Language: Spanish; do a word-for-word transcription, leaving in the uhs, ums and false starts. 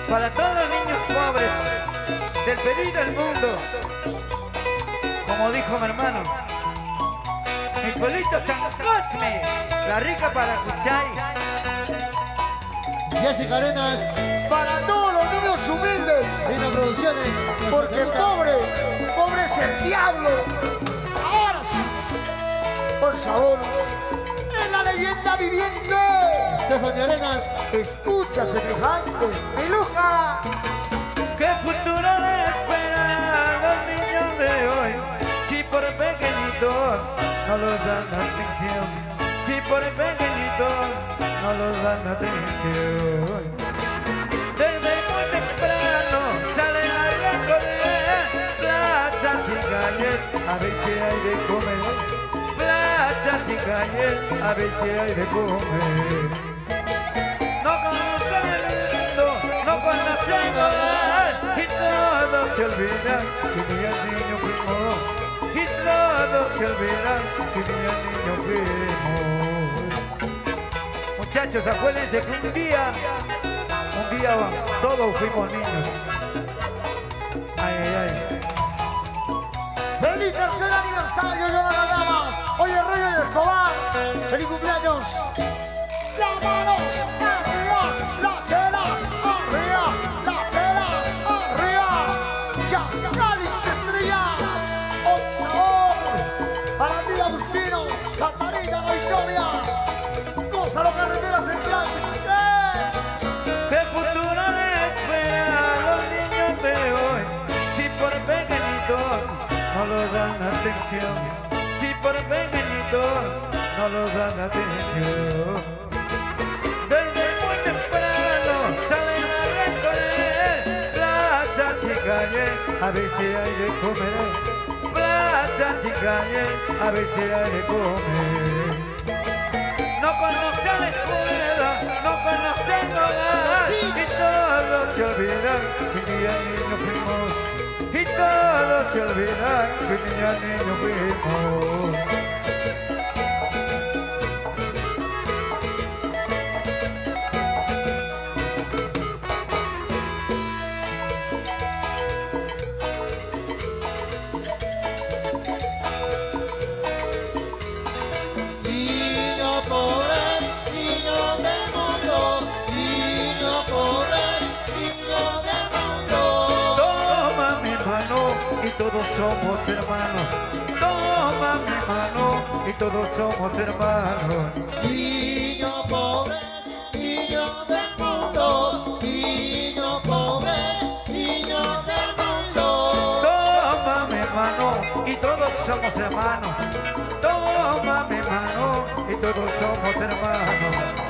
para todos los niños pobres del Perú y del mundo. Como dijo mi hermano, mi pueblito San Cosme, la rica para Cuchay. Jessica Arenas, Para todos los niños humildes, Reina Producciones, porque pobre, pobre es el diablo. Ahora sí, por favor, es la leyenda viviente. Stephanie Arenas, Escucha semejante. ¡Miluja! ¿Qué futuro le espera a los niños de hoy? Si por pequeñitos no los dan atención, si por pequeñitos no los dan atención. Desde muy temprano salen a recorrer plazas y calles a ver si hay de comer. Plazas y calles a ver si hay de comer. No conocen el mundo, no conocen hogar, y todos se olvidan que ni el niño fuimos, y todos se olvidan que ni el niño fuimos. Muchachos, acuérdense que un día, un día todos fuimos niños. Ay, ay, ay. ¡Feliz tercer aniversario, Yolanda Damas! Hoy el Rey del Escobar. ¡Feliz cumpleaños! ¡Las manos arriba! ¡Las chelas arriba! ¡Las chelas arriba! ¡Chacales de estrellas! ¡Con sabor! Para el día Agustino, Santa Rita, La Victoria. ¡Gózalo, carretera central! ¿Qué futuro le espera a los niños de hoy? Si por pequeñitos no los dan atención, si por pequeñitos no los dan atención. Desde muy temprano salen a recorrer plazas y calles a ver si hay de comer. Plazas y calles a ver si hay de comer. No conocen la escuela, no conocen hogar, y todos se olvidan que ni al niño fuimos, y todos se olvidan que ni al niño fuimos. niño pobre, niño del mundo, niño pobre, niño del mundo. Toma mi mano y todos somos hermanos. Toma mi mano y todos somos hermanos. Niño pobre, niño del mundo, niño pobre, niño del mundo. Toma mi mano y todos somos hermanos. Toma mi mano y todos somos hermanos.